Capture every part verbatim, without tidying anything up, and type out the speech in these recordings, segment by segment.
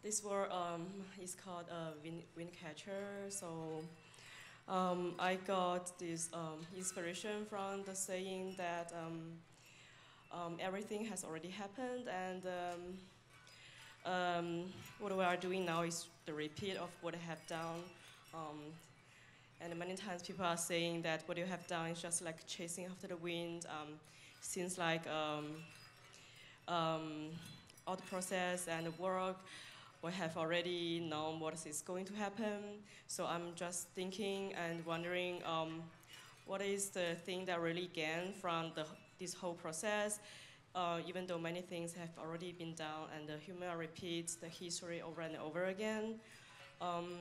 this work um, is called a wind, wind catcher. So um, I got this um, inspiration from the saying that um, um, everything has already happened, and um, um, what we are doing now is the repeat of what I have done. Um, and many times people are saying that what you have done is just like chasing after the wind. Um, seems like um, um, all the process and the work, we have already known what is going to happen. So I'm just thinking and wondering um, what is the thing that really gain from the, this whole process, uh, even though many things have already been done and the human repeats the history over and over again. Um,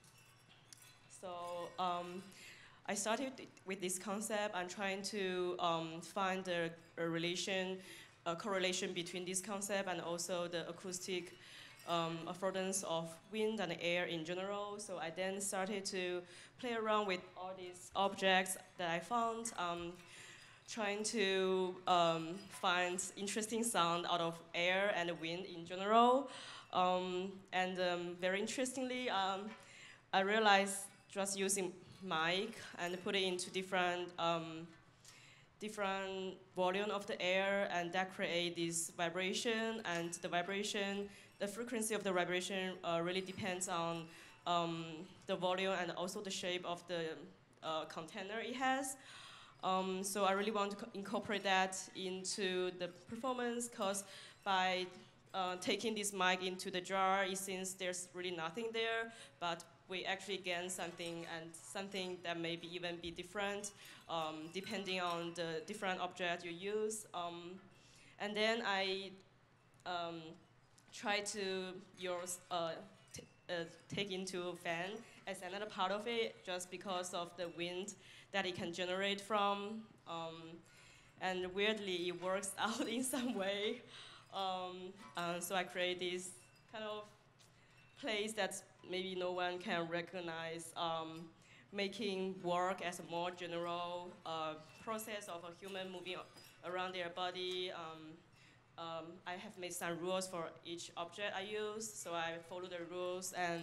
so um, I started with this concept. I'm trying to um, find a, a relation, a correlation between this concept and also the acoustic um, affordance of wind and air in general. So I then started to play around with all these objects that I found, um, trying to um, find interesting sound out of air and wind in general. Um, and um, very interestingly, um, I realized just using mic and put it into different um, different volume of the air, and that create this vibration. And the vibration, the frequency of the vibration uh, really depends on um, the volume and also the shape of the uh, container it has. Um, so I really want to incorporate that into the performance, because by uh, taking this mic into the jar, it seems there's really nothing there, but we actually gain something, and something that maybe even be different um, depending on the different object you use. Um, and then I um, try to use uh, t uh, take into fan as another part of it, just because of the wind that it can generate from. Um, and weirdly, it works out in some way. Um, uh, so I create this kind of place that maybe no one can recognize, um, making work as a more general uh, process of a human moving around their body. Um, um, I have made some rules for each object I use, so I follow the rules and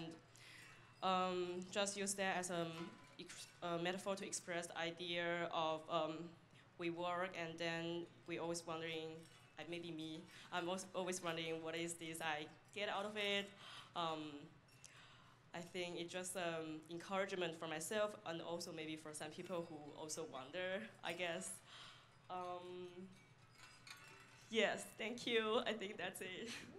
um, just use that as a, a metaphor to express the idea of um, we work, and then we always wondering, uh, maybe me, I'm always wondering what is this I get out of it. Um, I think it's just um, encouragement for myself, and also maybe for some people who also wonder, I guess. Um, yes, thank you. I think that's it.